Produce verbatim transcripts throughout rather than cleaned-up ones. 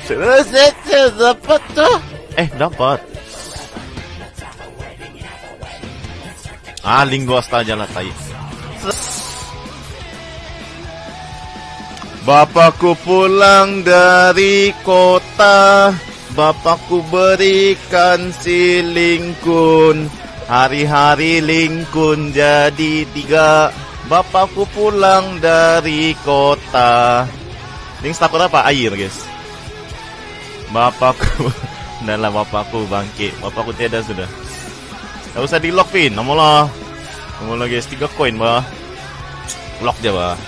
Dapat tuh. Eh, dapat. Ah, link gua aja lah, tai. Bapakku pulang dari kota, bapakku berikan si Lingkun. Hari-hari Lingkun jadi tiga. Bapakku pulang dari kota. Link takut apa? Air, guys. Bapakku. Udah lah, bapakku bangkit. Bapakku tiada sudah. Gak usah di lock, Vin. Nomor lah. Nomor lah, guys. Tiga koin, bah. Lock aja, bah.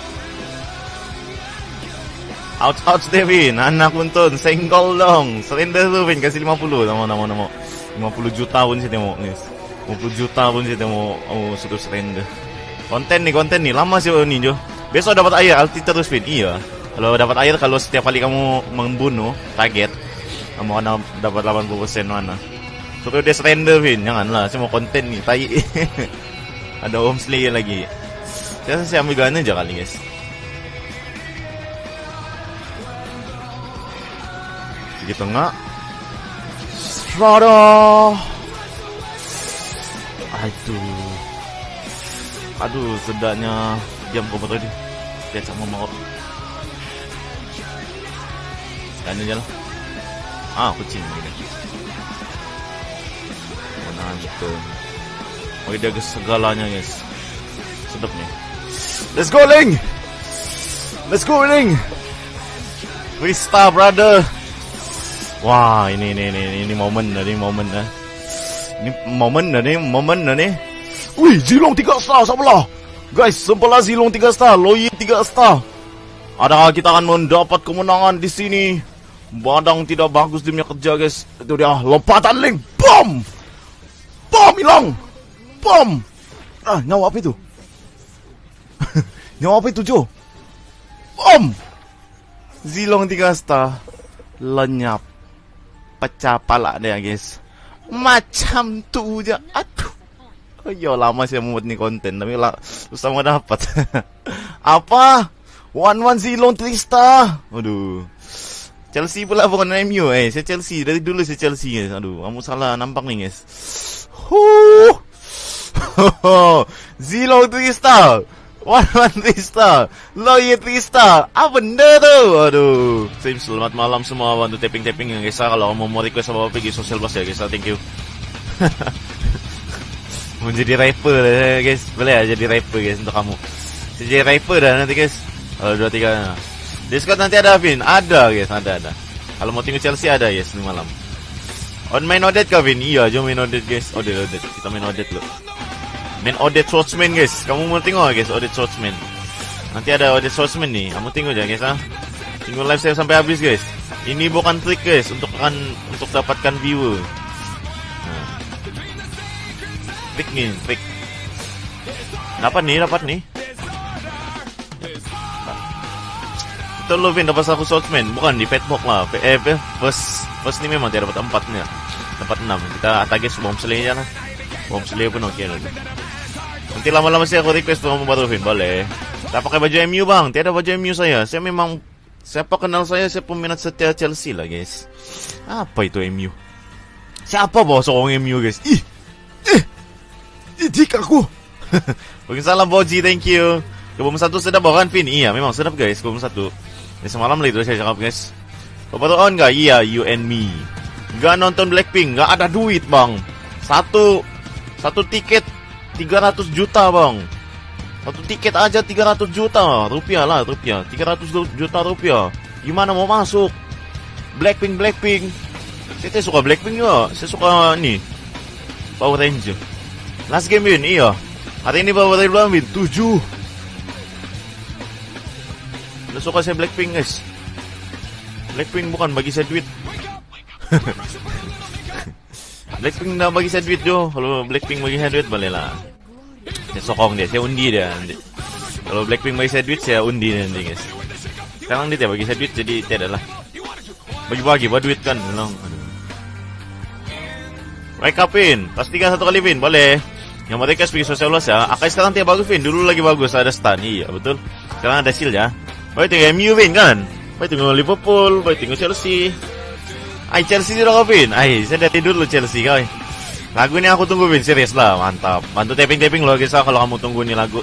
Ouch, ouch deh, Vin. Anak untun. Senggol dong. Surrender tuh, Vin. Kasih lima puluh. Nama, nama, nama. lima puluh juta pun sih temu, guys. lima puluh juta pun sih temu. Oh, sudah surrender. Konten nih, konten nih. Lama sih ini, Jo. Besok dapat air. Alti terus, Vin. Iya. Kalau dapat air, kalau setiap kali kamu membunuh, target, kamu akan dapat delapan puluh persen mana. Suruh dia surrender, Vin. Janganlah. Saya mau konten nih. Tai. Ada Home Slayer lagi. Saya saya ambil gana aja kali, guys. Segi tengah. Strada. Aduh. Aduh, sedaknya jam komputer ini. Dia sama mau. Gana aja lah. Ah, kucing ini. Nonton. Oh, dia ke segalanya, guys. Sedap nih. Let's go, Ling. Let's go, Ling. Rista, brother. Wah, ini ini ini ini momen, ini momen dah. Ini momen dah nih, momen dah nih. Wih, Zilong tiga star sebelah. Guys, sebelah Zilong tiga star, Loyi tiga star. Adakah kita akan mendapat kemenangan di sini? Badang tidak bagus dia punya kerja, guys. Itu dia, lompatan Ling. Bom! Bom, hilang. Bom. Ah, nyawa apa itu? Nyawa apa itu, Jo? Bom. Zilong tiga star. Lenyap. Pecah pala dia, guys. Macam tu je. Aduh. Oh, ya lama saya membuat ni konten, tapi lah susah mau dapat. Apa? One one Zilong tiga star. Aduh. Chelsea pula bukan M U, eh. Saya Chelsea dari dulu, saya Chelsea, guys. Aduh, kamu salah nampak nih, guys. Huh. Zilong tiga star. One one tiga star. Loyi tiga star. Apa benda tu? Aduh. Selamat malam semua. Bantu tapping-tapping ya, guys. Kalau mau mau request apa-apa pergi social bus ya, guys. Thank you. Mau jadi rapper dah, guys. Boleh ya jadi rapper, guys, untuk kamu. Jadi rapper dah nanti, guys. Kalau dua tiga. Discord nanti ada, Vin. Ada, guys. Ada, ada. Kalau mau tengok Chelsea ada, guys, di malam. On main Odet kah, Vin? Iya, jom main Odet, guys. Odet, Odet. Kita main Odet loh. Main Odet Swordsman, guys. Kamu mau tengok, guys, Odet Swordsman. Nanti ada Odet Swordsman nih. Kamu tengok aja, guys, ah. Tengok live saya sampai habis, guys. Ini bukan trik, guys, untuk akan untuk dapatkan viewer. Nah. Trik nih, trik. Dapat nih, dapat nih. Itu lo, Vin, dapat satu Swordsman. Bukan di Fatbox lah. Eh, first, first ini memang dia dapat empatnya. Dapat enam. Kita target Bomb Slayer lah. Bomb Slayer pun oke lah. Nanti lama-lama sih aku request untuk baru, Vin. Boleh. Tak pakai baju M U, bang. Tiada baju M U saya. Saya memang, siapa kenal saya, saya peminat setia Chelsea lah, guys. Apa itu M U? Siapa bawa seorang M U, guys? Ih! Ih! Ijik aku. Mungkin salam Boji, thank you. Kebom satu sedap kan, Vin? Iya, memang sedap, guys. Kebom satu. Ini semalam lah itu saya cakap, guys. Kau baru on gak? Iya, you and me. Gak nonton Blackpink, gak ada duit, bang. Satu Satu tiket tiga ratus juta, bang. Satu tiket aja tiga ratus juta rupiah lah, rupiah. tiga ratus juta rupiah. Gimana mau masuk? Blackpink, Blackpink. Saya suka Blackpink juga. Saya suka nih Power Ranger. Last game, Vin, iya. Hari ini Power Ranger, Vin, tujuh. Udah suka saya Blackpink, guys. Blackpink bukan bagi saya duit. Blackpink dah bagi saya duit, Jo. Kalau Blackpink bagi saya duit, boleh lah. Saya sokong dia, saya undi dia nanti. Kalau Blackpink bagi saya duit, saya undi nanti, guys. Sekarang dia bagi saya duit, jadi tidak lah. Bagi-bagi, buat duit kan. Wake up, Vin. Pastikan satu kali, Vin. Boleh. Yang mau request pergi sosial luas ya. Akai sekarang tidak bagus, Vin. Dulu lagi bagus, ada stun. Iya, betul. Sekarang ada shield ya. Oh, itu M U, Vin, kan? Baik tengok Liverpool, baik tengok Chelsea. Ay, Chelsea sudah kau, Vin. Ay, saya dari dulu Chelsea kau. Lagu ni aku tunggu, Vin. Serius lah, mantap. Bantu tapping-tapping loh, guys, kalau kamu tunggu ni lagu.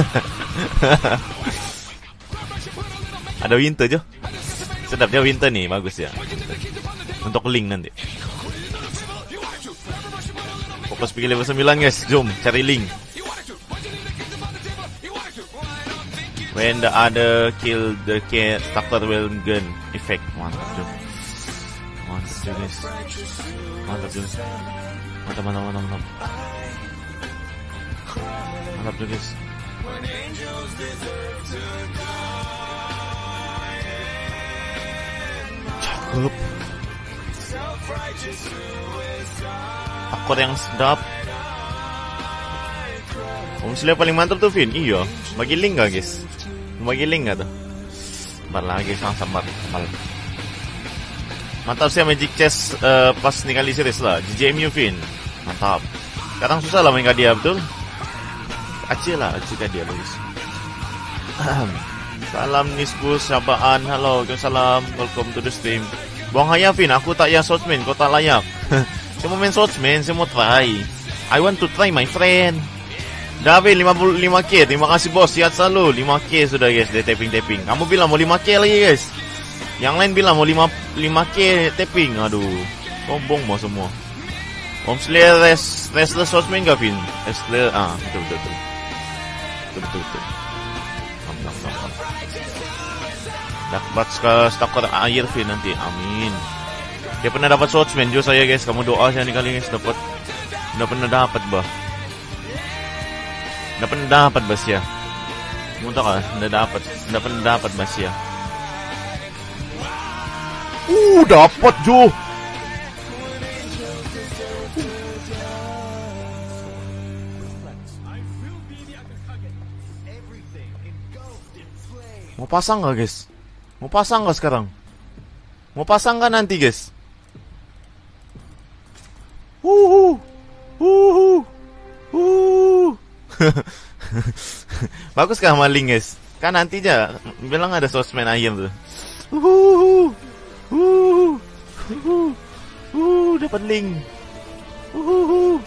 Ada Winter je. Sedap dia Winter ni, bagus ya. Untuk link nanti. Fokus pergi level sembilan, guys. Jom cari link. When the other kill the cat, Tucker will gun effect. Mantap jom. Mantap jom, guys. Mantap jom. Mantap, mantap, mantap, mantap. Mantap jom, guys. Cakep. Akor yang sedap. Om Slayer paling mantap tuh, Vin. Iya. Bagi link gak, guys? Bagi link gak tuh? Sabar lagi, sang sabar. Sabar. Mantap sih Magic Chess uh, pas nih kali series lah. G J M U, Vin. Mantap. Sekarang susah lah main dia, betul? Aceh lah, Aceh dia, guys. Salam Nisbus, Syabaan. Halo, salam. Welcome to the stream. Buang haya, Vin. Aku tak ya Swordsman. Kau tak layak. Saya mau main Swordsman. Saya mau try. I want to try, my friend. Dah habis lima puluh lima K. Terima kasih bos. Sihat selalu. lima K sudah, guys. Dia tapping-tapping. Kamu bilang mau lima K lagi, guys. Yang lain bilang mau lima K tapping. Aduh. Sombong mau semua. Om Slayer res, Restless Swordsman gak, Vin? Restless. Ah, betul, betul, betul. Betul, betul, betul. Dapat stakor air, Vin, nanti. Amin. Dia pernah dapat Swordsman juga saya, guys. Kamu doa saya nih kali, guys. Dapat. Udah pernah dapat, bah. Udah pernah dapat, Bas, ya. Kamu tahu kan? Udah dapat. Udah pernah dapat, Bas, ya. Uh, dapat, Jo. Mau pasang gak, guys? Mau pasang gak sekarang? Mau pasang gak nanti, guys? Wuhu. Wuhu. Wuhu. Bagus kah maling, guys? Kan nanti aja bilang ada Swordsman ayam tuh. Wuhu. Wuhu. Wuhu. Wuhu, dapat link. Wuhu.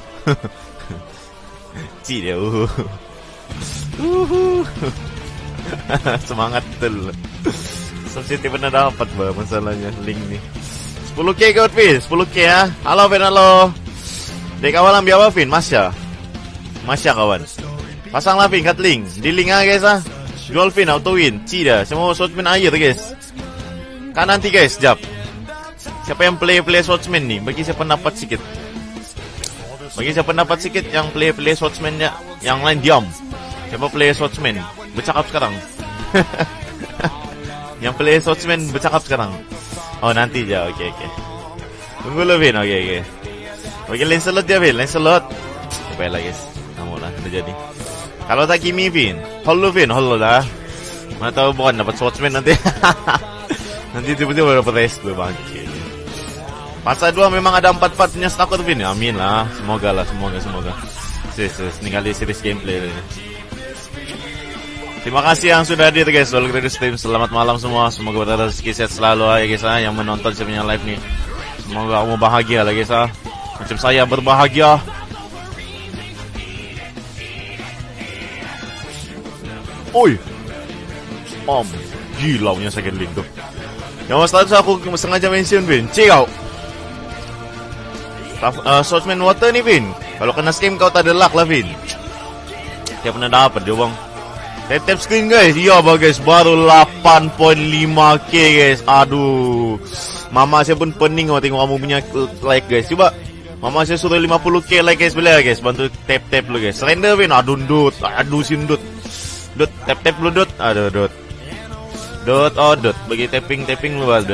Ci dia. Wuhu. Wuhu. Semangat betul. Sensitif pernah dapat, bah, masalahnya link nih. sepuluh K kau, Vin. sepuluh K ya. Halo, Vin, halo. Dek kawalan biapa, Vin? Masya. Masya, kawan. Pasanglah, Vin, kat link. Di link ah, guys, ah. Jual, Vin, auto win. Cida. Semua Swordsman air, guys. Kan nanti, guys, jap. Siapa yang play-play Swordsman nih? Bagi saya pendapat sikit. Bagi saya pendapat sikit yang play-play Swordsman-nya. Yang lain diam. Siapa play Swordsman? Bercakap sekarang. Yang play Swordsman bercakap sekarang. Oh, nanti aja. Oke, okay, oke. Okay. Tunggu lo, Vin. Oke, okay, oke. Okay. Bagi Lancelot ya, Vin. Lancelot. Coba lah, guys. Kamu lah, udah jadi. Kalau tak Kimi, Vin. Hold lo, Vin. Hold lo lah. Mana tahu bukan dapat Swordsman nanti. Nanti tiba-tiba dapat rest gue, bangke. Pasal dua memang ada empat part punya stakor, Vin. Amin lah. Semoga lah, semoga, semoga. Sis, sis. Ini kali series gameplay ini. Terima kasih yang sudah hadir, guys. Selalu kita di stream. Selamat malam semua. Semoga berada rezeki sehat selalu ya, guys. Yang menonton saya punya live nih. Semoga kamu bahagia lah, guys. Macam saya berbahagia. Oi. Om. Gila punya second link tuh. Yang mas tadi aku sengaja mention, Vin. Cik kau. Uh, Swordsman Water nih, Vin. Kalau kena scam kau tak ada luck lah, Vin. Dia pernah dapat dia, bang. Tap-tap screen, guys. Iya, guys. Baru delapan koma lima K, guys. Aduh. Mama saya pun pening oh, tengok kamu punya like, guys. Coba. Mama saya suruh lima puluh K like, guys. Boleh, guys. Bantu tap-tap lu, guys. Surrender, Vin. Aduh, dut. Aduh, sin dut. Dut. Tap-tap lu, dut. Aduh, dut. Dut, oh, dut. Bagi tapping-tapping lu, dut.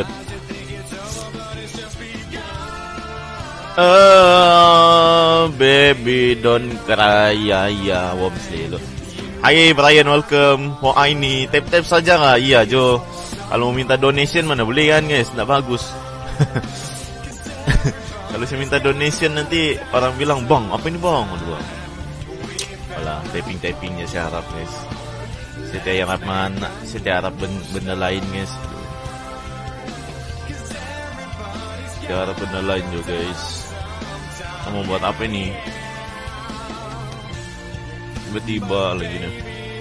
Uh, baby, don't cry. Ya, ya. Womsley, lu. Hai Brian, welcome. Oh, ini tap-tap saja nggak? Iya, Jo. Kalau mau minta donation mana boleh kan, guys? Nggak bagus. Kalau saya minta donation nanti orang bilang, bang, apa ini bang? Aduh, bang. Alah, tapping-tappingnya saya harap, guys. Saya harap mana? Saya harap benda lain, guys. Cara penilaian juga guys. Kamu buat apa nih? Tiba-tiba lagi nih.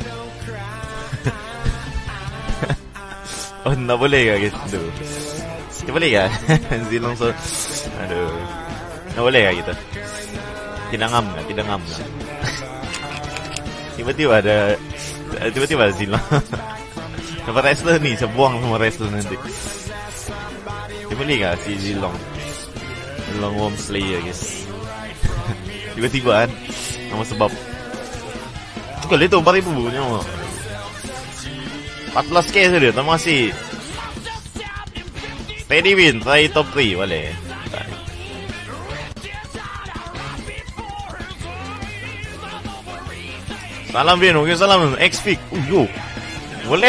Oh, nggak boleh ya gitu. Tidak boleh ya? Zilong so, aduh, nggak boleh ya gitu. Tidak ngam nggak? Tidak ngam nggak? Tiba-tiba ada, tiba-tiba ada Zilong. Sama wrestler nih, sebuang sama wrestler nanti. Dia boleh gak si Zilong? Zilong Worm Slayer guys. Tiba-tiba kan, nama sebab. Kali itu empat ribu punya mau. empat belas K saja, terima kasih. Steady win, try top tiga boleh. Salam Vin, oke salam X-Fix. Uh, yo. Boleh.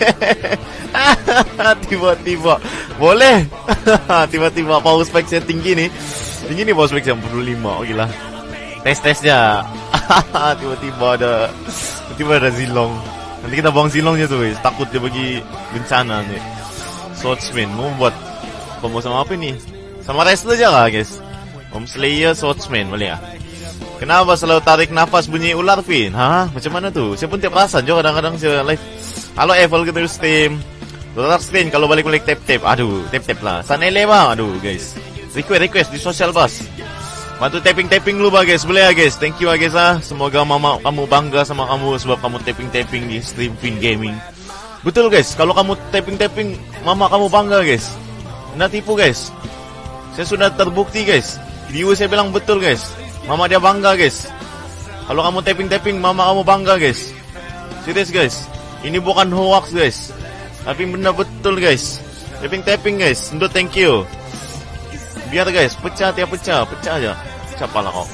Tiba-tiba boleh. Tiba-tiba power spike saya tinggi nih. Tinggi nih power spike saya empat puluh lima. Oh gila. Tes-tesnya. Tiba-tiba ada tiba-tiba ada Zilong. Nanti kita buang Zilongnya tuh guys. Takut dia bagi bencana nih. Swordsman mau buat combo sama apa nih? Sama wrestler aja lah guys. Om Slayer Swordsman boleh ya? Kenapa selalu tarik nafas bunyi ular Vin? Hah? Macam mana tuh? Saya pun tiap perasaan juga kadang-kadang saya live. Halo Evel kita stream. Dolar screen kalau balik-balik tap-tap. Aduh, tap-tap lah. Sanele bang. Aduh guys. Request request di social bus. Bantu tapping-tapping lu guys. Boleh ya guys. Thank you guys ah. Semoga mama kamu bangga sama kamu sebab kamu tapping-tapping di stream Vin Gaming. Betul guys. Kalau kamu tapping-tapping mama kamu bangga guys. Nggak tipu guys. Saya sudah terbukti guys. Video saya bilang betul guys. Mama dia bangga guys. Kalau kamu tapping-tapping mama kamu bangga guys. Serius guys. Ini bukan hoax guys. Tapi benar betul guys. Tapping-tapping guys. Untuk thank you. Biar guys. Pecah tiap pecah. Pecah aja. Pecah pala kau.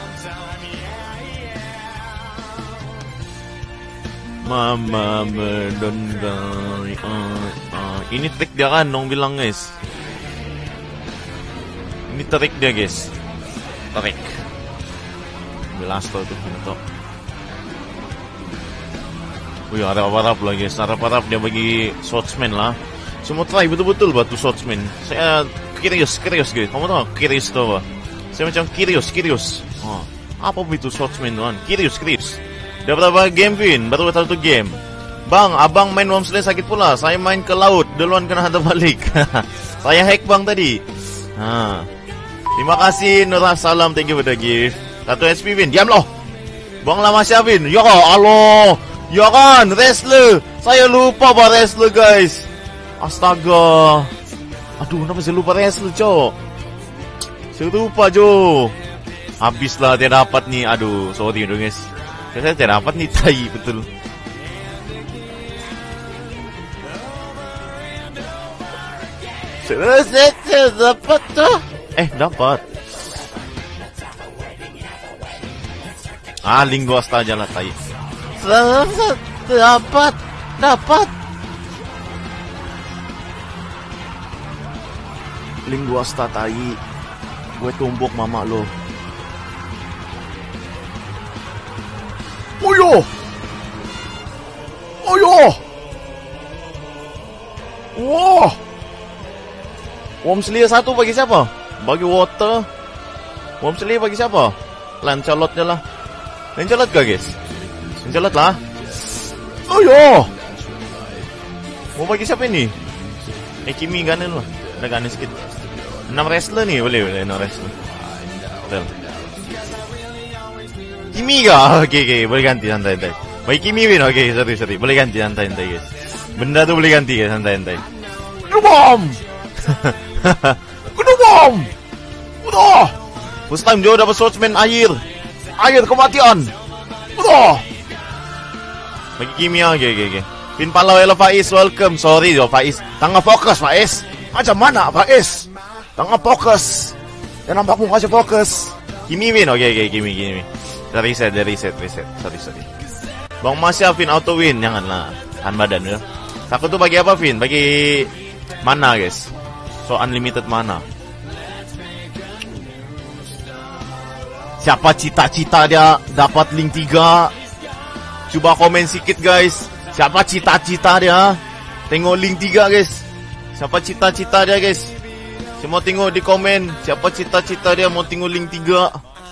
Mama mendonggai. Uh, uh. Ini trik dia kan. Nong bilang guys. Ini trik dia guys. Trik. Blasto tuh itu. Wih, harap-harap lah guys. Harap-harap dia bagi swordsman lah. Semua try betul-betul batu swordsman. Saya curious, curious guys. Kamu tahu curious tuh apa? Saya macam curious, curious. Oh, apa itu swordsman tuan? Curious, curious. Udah berapa game Vin? Baru satu game. Bang, abang main Worm Slayer sakit pula. Saya main ke laut. Duluan kena hantar balik. Saya hack bang tadi. Ha. Terima kasih Nurah Salam. Thank you for the gift. Satu S P Vin. Diam loh. Buang lama siapa Vin? Ya aloh. Ya kan, wrestler. Saya lupa bah wrestler guys. Astaga. Aduh, kenapa saya lupa wrestler cok? Saya lupa jo. Habislah dia dapat nih. Aduh, sorry dong guys. Saya tidak dapat nih tai betul. Saya dapat tuh. Eh, dapat. Ah, linggo asta aja lah tai. Dapat, dapat. Linggo asta tai. Gue tumbuk mama lo. Oyo. Oyo. Wah. Worm Slayer satu bagi siapa? Bagi Water. Worm Slayer bagi siapa? Lancelot je lah. Lancelot gak guys? Lancelot lah. Oh yo. Mau bagi siapa ini? Eh Kimi Ganen lah. Ada Ganen sikit. enam wrestler nih. Boleh boleh enam wrestler. Betul. Kimi gak? Oke oke. Boleh ganti santai-santai. Bagi Kimi win. Oke sorry sorry. Boleh ganti santai-santai guys. Benda tu boleh ganti guys. Santai-santai. Bom. Kena bom. Udah. First time dia dapat swordsman air. Air kematian. Udah. Bagi Kimi ya. Oke oke oke. Pin Palau hello Faiz. Welcome. Sorry jo Faiz. Tengah fokus Faiz. Macam mana Faiz? Tengah fokus. Dan nampakmu masih fokus. Kimi win. Oke oke Kimi Kimi. Dari reset dari reset reset. Sorry sorry. Bang Masya Vin auto win. Janganlah. Tahan badan ya. Aku tuh bagi apa Vin? Bagi mana guys? So unlimited mana. Siapa cita-cita dia dapat link tiga? Coba komen sikit guys. Siapa cita-cita dia? Tengok link tiga guys. Siapa cita-cita dia guys? Saya mau tengok di komen siapa cita-cita dia mau tengok link tiga.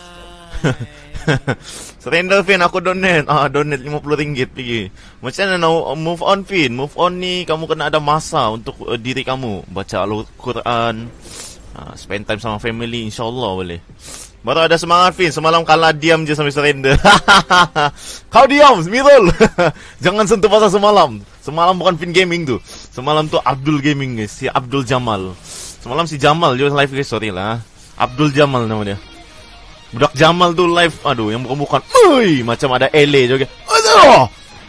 Surrender Fin, aku donate. Ah, donate lima puluh ringgit pergi. Macam mana nak move on Fin? Move on ni kamu kena ada masa untuk uh, diri kamu. Baca Al-Quran, uh, spend time sama family, insyaAllah boleh. Baru ada semangat Fin. Semalam kalah diam je sampai surrender. Kau diam, Mirul. Jangan sentuh pasal semalam. Semalam bukan Fin Gaming tu. Semalam tu Abdul Gaming guys. Si Abdul Jamal. Semalam si Jamal juga live guys. Sorry lah. Abdul Jamal nama dia. Budak Jamal tu live. Aduh yang bukan-bukan. Ui, macam ada L A juga. Aduh.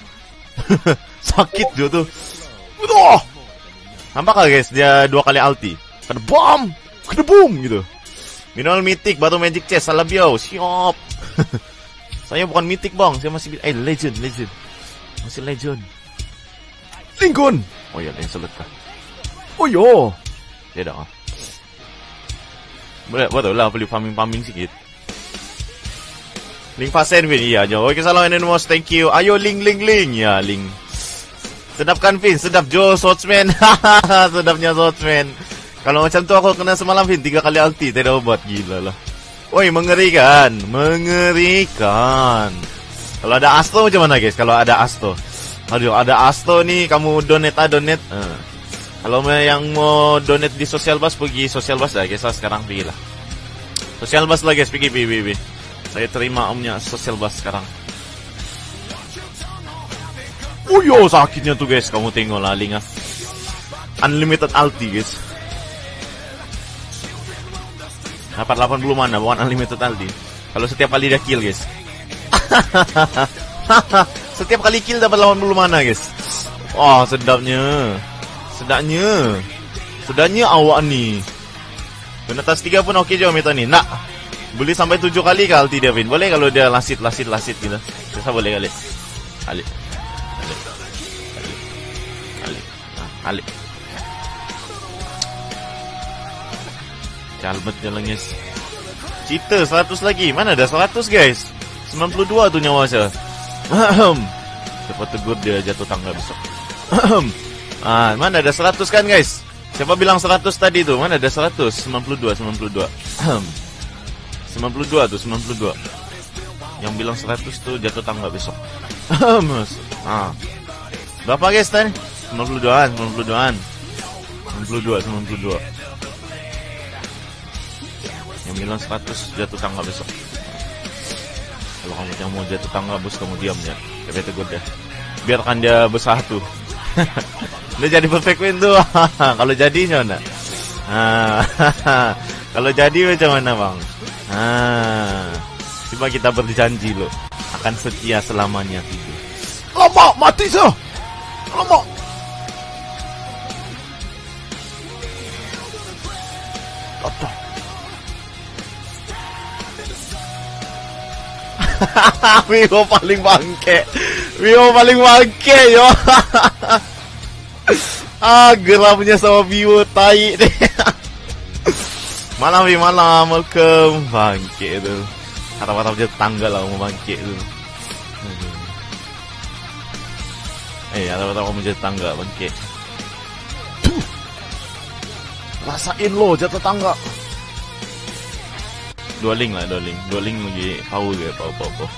Sakit dia tu. Aduh. Nampak kan guys. Dia dua kali ulti. Kena bom. Kena boom gitu. Minimal mythic baru magic chest. Salah biau. Siap. Saya bukan mythic bang. Saya masih eh legend. Legend. Masih legend. Lincoln. Oh ya, yang selet kah? Oh yo. Dia dah. Boleh, betul lah beli farming-farming sikit. Link pasen Vin, iya jo. Oke, salam Anonymous, thank you. Ayo link link link. Ya, link. Sedap kan Vin? Sedap Jo Swordsman. Sedapnya Swordsman. Kalau macam tu aku kena semalam Vin, tiga kali ulti, tidak obat, gila lah. Woi, mengerikan. Mengerikan. Kalau ada Asto macam mana guys? Kalau ada Asto. Aduh, ada Asto nih, kamu donate ah, donate. Uh. Kalau yang mau donate di Social Bus, pergi Social Bus lah guys. Sekarang pergi lah. Social Bus lah guys, pergi, pergi, pergi. Saya terima omnya Social Bus sekarang. Oh yo, sakitnya tuh guys. Kamu tengok lah link ah. Unlimited ulti guys. Dapat delapan puluh mana, bukan unlimited ulti. Kalau setiap kali dia kill guys. Setiap kali kill dapat delapan puluh mana guys. Wah, sedapnya. Sedapnya. Sedapnya awak ni. Kena atas tiga pun okey je meta ni. Nak. Boleh sampai tujuh kali ke ulti dia Vin? Boleh kalau dia lasit lasit lasit gitu. Bisa boleh kali. Kali. Kali. Kali. Kali. Nah, kali. Calmet jalan guys. Cita seratus lagi. Mana ada seratus guys? sembilan puluh dua tu nyawa saya. Siapa tegur dia jatuh tangga besok. Ah, mana ada seratus kan guys? Siapa bilang seratus tadi tu? Mana ada seratus? sembilan puluh dua, sembilan puluh dua. sembilan puluh dua tu, sembilan puluh dua. Yang bilang seratus tu jatuh tangga besok. Ah. Berapa guys tadi? sembilan puluh dua-an, sembilan puluh dua-an. sembilan puluh dua, sembilan puluh dua. Yang bilang seratus jatuh tangga besok. Kalau kamu yang mau jatuh tangga bos, kamu diam ya. Tapi tegur dia. Biarkan dia bersatu. Dia jadi perfect win tuh. Kalau jadi macam mana? Kalau jadi macam mana bang? Cuma kita berjanji loh akan setia selamanya gitu. Lama mati sah. Lama. Tata. Vivo paling bangke. Vivo paling bangke yo. Ah, geramnya sama Vivo tai deh. Malam Vivo malam, welcome. Bangke tu. Harap-harap je tanggal lah mau bangke tu. Eh, harap-harap kamu jatuh tangga bangke. Tuh. Rasain lo jatuh tangga. Dua link lah, dua link. Dua link lagi power ke, power, power, power.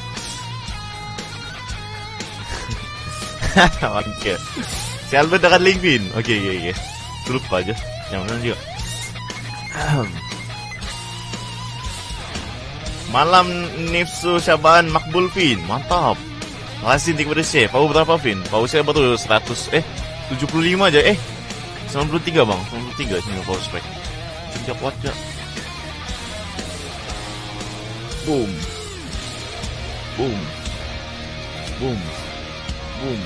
Bangke. Si Albert dekat link Vin. Okey, okey, okey. Lupa aja. Yang mana juga. Malam Nifsu Syaban Makbul Vin. Mantap. Makasih untuk kepada share. Power berapa Vin? Power saya baru seratus. Eh, tujuh puluh lima aja. Eh, sembilan puluh tiga bang. sembilan puluh tiga sini power spec. Sejak kuat je. Boom. Boom. Boom. Boom.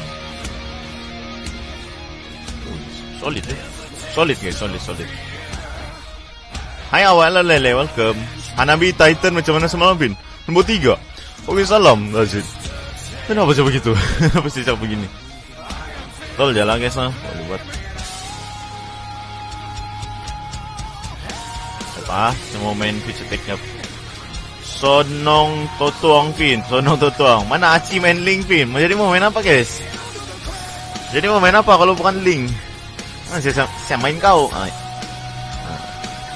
Solid eh. Solid guys, solid, solid. Hai awal lele, welcome. Hanabi Titan macam mana semalam Vin? Nombor tiga. Oke salam, Razid. Kenapa saya begitu? Kenapa sih saya begini? Tol jalan guys lah. Boleh buat. Apa? Saya mau main feature tag-nya. Sonong Totuang Vin. Sonong Totuang. Mana Aci main link Vin? Jadi mau main apa guys? Jadi mau main apa kalau bukan link? Ah, saya, saya main kau. Ah.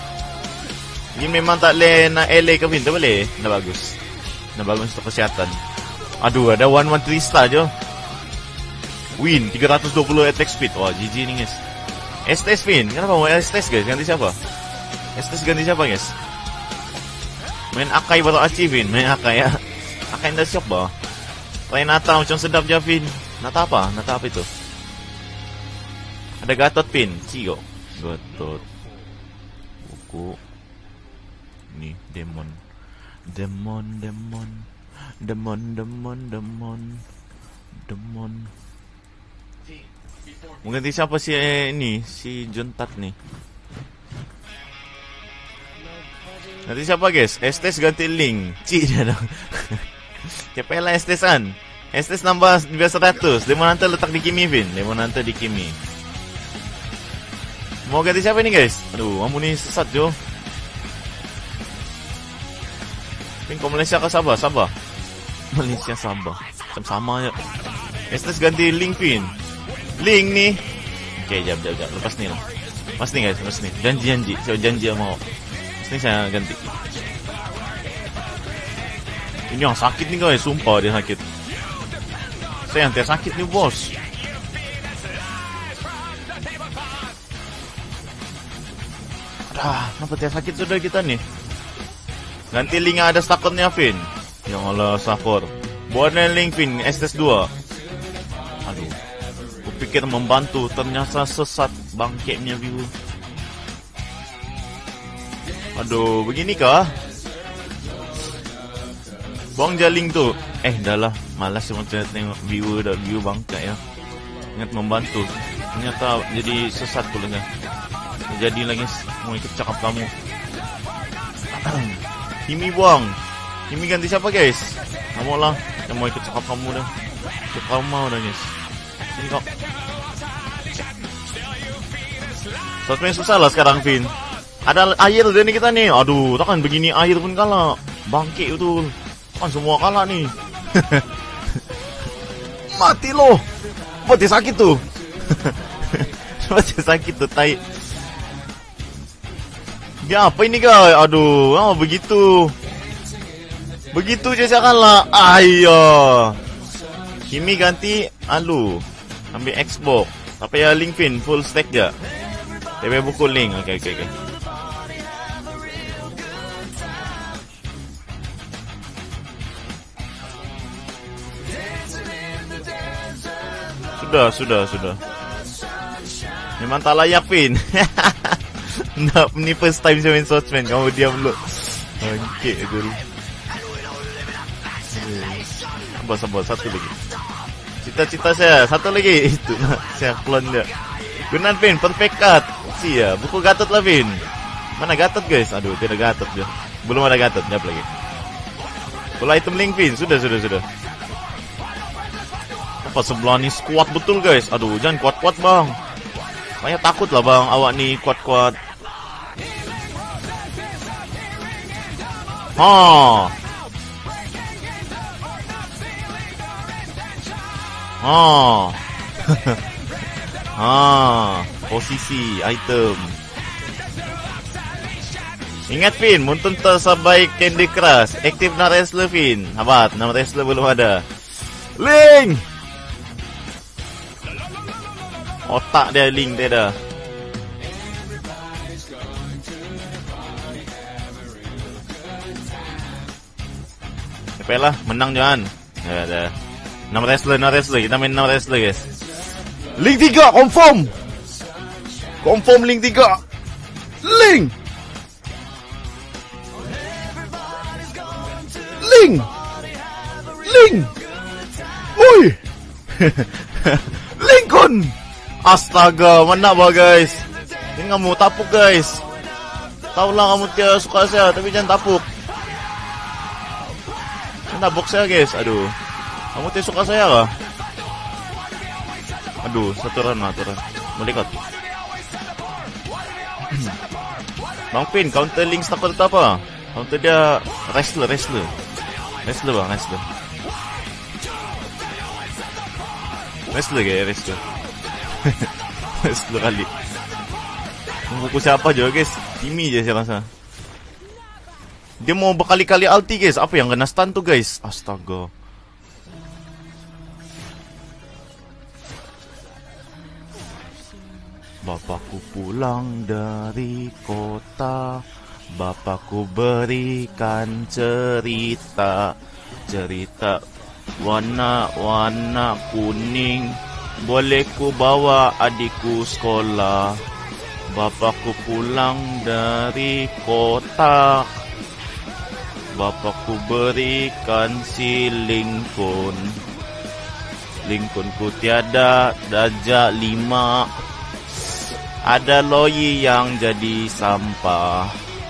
Ni memang tak boleh nak L A ke Vin, tak boleh. Dah bagus. Dah bagus untuk kesihatan. Aduh, ada one one three star je. Win, tiga ratus dua puluh attack speed. Wah, G G ni guys. Estes Vin, kenapa mau Estes guys? Ganti siapa? Estes ganti siapa guys? Main Akai baru achieve Vin. Main Akai ya. Akai dah siap bah. Try Nata macam sedap je Vin. Nata apa? Nata apa itu? Ada Gatot Vin. Cigo. Gatot. Buku. Ni demon. Demon, demon. Demon, demon, demon. Demon. Mau ganti siapa si eh, ni? Si Juntat ni. Ganti siapa guys? Estes ganti Link. Cik dia dah. Kepala Estes kan? Estes nambah biasa seratus. Lemon Hunter letak di Kimi Vin. Lemon Hunter di Kimi. Mau ganti siapa ni guys? Aduh, kamu ni sesat jo. Vin kau Malaysia ke Sabah? Sabah. Malaysia Sabah. Macam sama je. Estes ganti Link Vin. Link ni. Okay, jap, jap, jap. Lepas ni lah. Lepas ni guys, lepas ni. Janji-janji. Saya janji yang mau. Lepas ni saya ganti. Ini yang sakit ni guys. Sumpah dia sakit. Saya yang tak sakit ni bos. Adah, kenapa tak sakit sudah kita ni? Ganti Link ada stakotnya Vin. Ya Allah, Safor. Buat Link Vin, S S dua. Aduh. Pikir membantu, ternyata sesat bangkitnya view. Aduh, begini kah? Buang jaling tu. Eh, dah lah. Malas macam tengok viewer dah view bangkai ya. Ingat membantu. Ternyata jadi sesat pula kan. Jadi lagi mau ikut cakap kamu. Kimi buang. Kimi ganti siapa guys? Kamu lah. Yang mau ikut cakap kamu dah. Cakap mau dah guys. Sini kok. Sosmed susah lah sekarang Vin. Ada air dia ni kita ni. Aduh, takkan begini air pun kalah. Bangkit betul. Kan semua kalah ni. Mati loh. Mati sakit tu. Mati sakit tu tai. Dia apa ini guys? Aduh, oh, begitu. Begitu je saya kalah. Ayo. Kimi ganti Alu. Ambil Xbox. Tapi ya Link Vin full stack je. T V buku Link. Okey okey okey. Sudah, sudah, sudah. Memang tak layak Vin. Nak ni first time saya main Swordsman. Kamu diam dulu. Okey guru. Sabar sabar satu lagi. Cita-cita saya satu lagi itu saya clone dia. Gunan Vin perfect cut. Si ya, buku Gatot lah Vin. Mana Gatot guys? Aduh, tidak Gatot dia. Belum ada Gatot, jap lagi. Bola item Link Vin, sudah sudah sudah. Apa sebelah ni kuat betul guys. Aduh, jangan kuat-kuat bang. Saya takut lah bang, awak ni kuat-kuat. Ha. Ha. Ha. Posisi item. Ingat Vin, muntun tersabai Candy Crush. Aktif na wrestler Vin. Habat, nama wrestler belum ada. Link. Otak dia Link dia dah. Cepatlah, menang jangan. Ya dah. enam wrestler, enam wrestler. Kita main enam wrestler guys. Link tiga confirm. Confirm Link tiga. Link. Link. Link. Oi. Lincoln. Astaga, mana bah guys. Ini kamu tapuk guys. Tahulah kamu tidak suka saya, tapi jangan tapuk. Jangan tapuk saya guys. Aduh. Kamu tidak suka saya kah? Aduh, satu run lah, satu run. Melikat. Bang Pin, counter Link takut apa? Counter dia wrestler, wrestler. Wrestler bang, wrestler. Wrestler ke wrestler? Wrestler kali. Buku siapa je guys? Kimi je saya rasa. Dia mau berkali-kali ulti guys. Apa yang kena stun tu guys? Astaga. Bapakku pulang dari kota, bapakku berikan cerita, cerita warna-warna kuning. Boleh ku bawa adikku sekolah. Bapakku pulang dari kota, bapakku berikan si Lincoln. Lincolnku tiada darjah lima. Ada loyi yang jadi sampah.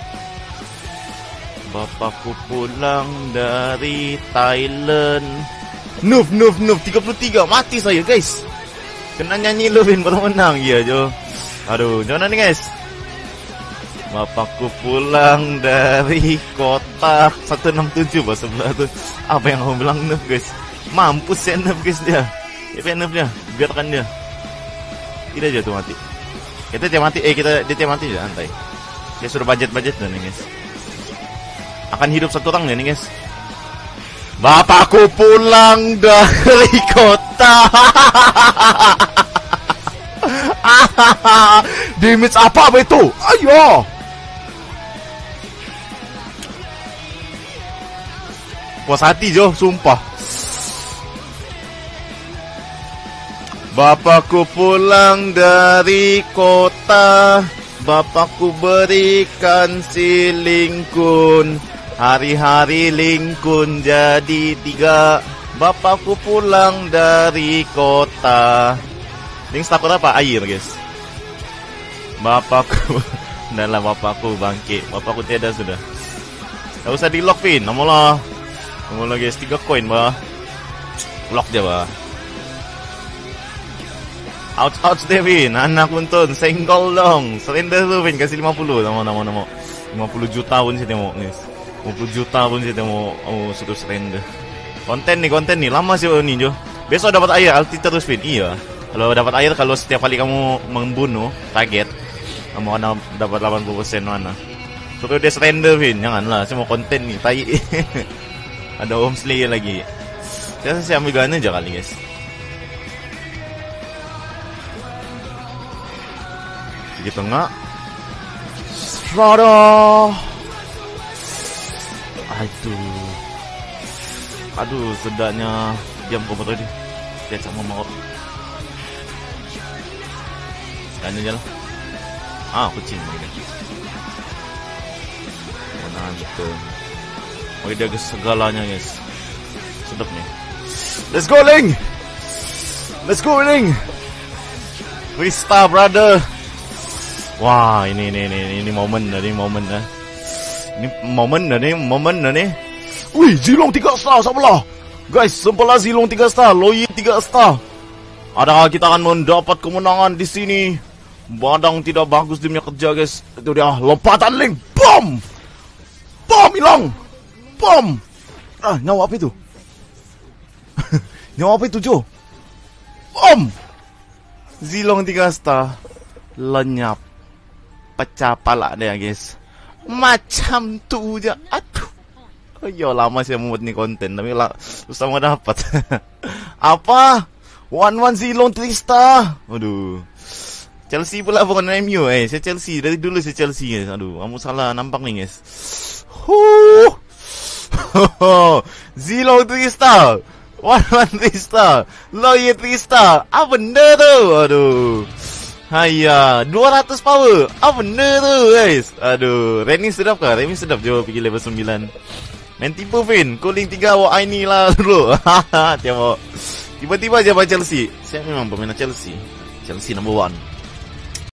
Bapakku pulang dari Thailand. Noob, noob, noob. tiga puluh tiga. Mati saya guys. Kena nyanyi Lovin baru menang. Ya Jo. Aduh, jangan ni guys. Bapakku pulang dari kota. Satu enam tujuh bah sebelah tu. Apa yang kamu bilang noob guys? Mampus ya noob guys dia. Dia noob dia. Biarkan dia. Tidak aja tu mati. Kita dia mati, eh kita dia mati je, santai. Dia suruh budget-budget dah nih guys. Akan hidup satu orang nih guys. Bapakku pulang dari kota. Damage apa itu? Ayo. Puas hati Jo, sumpah. Bapakku pulang dari kota, bapakku berikan si Lincoln. Hari-hari Lincoln jadi tiga. Bapakku pulang dari kota. Link takut apa? Air guys. Bapakku dalam bapakku bangkit. Bapakku tiada sudah. Tak usah di lock pin. Namolah. Namolah guys, tiga koin bah. Lock je bah. Ouch, ouch Devin, anak kuntun, senggol dong. Surrender tu Vin, kasih lima puluh. Nama, nama, nama lima puluh juta pun saya tengok guys. lima puluh juta pun saya tengok. Oh, sudah surrender. Konten nih, konten nih, lama sih ini Jo. Besok dapat air, ulti terus Vin. Iya. Kalau dapat air, kalau setiap kali kamu membunuh target, kamu akan dapat delapan puluh persen mana. Suruh dia surrender Vin, janganlah, saya mau konten nih, tai. Ada Home Slayer lagi. Saya saya ambil gun aja kali guys. Di tengah. Strada. Aduh. Aduh, sedapnya diam kau tadi. Dia sama mau. Tanya je lah. Ah, kucing ni. Mana gitu. Oh, dia segalanya guys. Sedap ni. Let's go Ling. Let's go Ling. Krista brother. Wah, ini ini ini ini momen dah ni, momen dah. Ini momen dah ni, momen dah ni. Wih, Zilong tiga star sebelah. Guys, sebelah Zilong tiga star, Loyi tiga star. Adakah kita akan mendapat kemenangan di sini? Badang tidak bagus dia punya kerja guys. Itu dia, lompatan Link. Bom. Bom hilang. Bom. Ah, nyawa apa itu? Nyawa apa itu, Jo? Bom. Zilong tiga star. Lenyap. Pecah pala dia guys. Macam tu je. Aduh. Oh, yo, lama saya membuat ni konten. Tapi lah, susah mau dapat. Apa? One one Zilong three star. Aduh. Chelsea pula bukan M U eh. Saya Chelsea. Dari dulu saya Chelsea guys. Aduh, kamu salah nampak ni guys. Huh. Zilong three star. One one three star. Loye three star. Apa benda tu? Aduh. Haiya, dua ratus power. Apa benda tu guys? Aduh, Reni sedap kah? Reni sedap je pergi level sembilan. Main tipu Vin, cooling tiga awak ini lah dulu. Tiba-tiba je Chelsea. Saya memang pemain Chelsea. Chelsea number one.